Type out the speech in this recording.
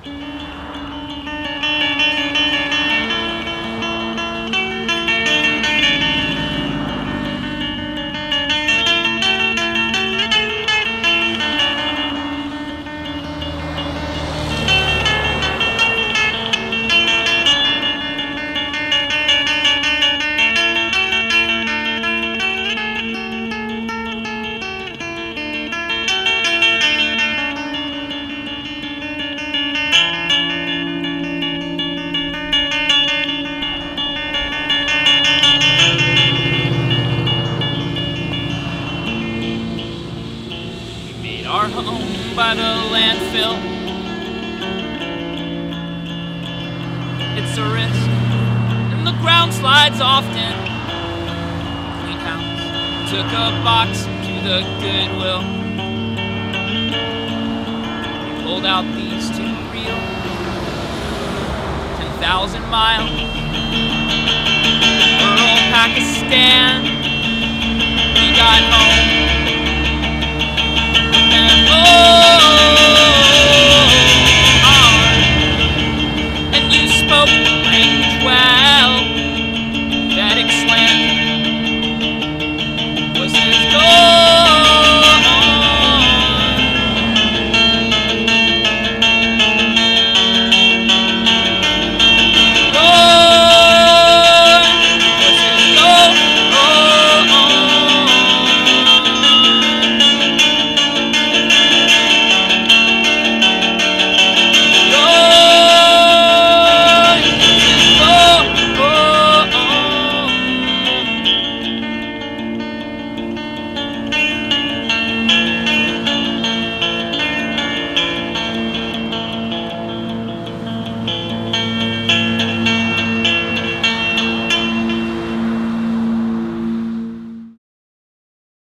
Our home by the landfill. It's a risk, and the ground slides often. Clean house took a box to the Goodwill. We pulled out these 2 reels, 10,000 miles. Rural Pakistan. We got home. Oh!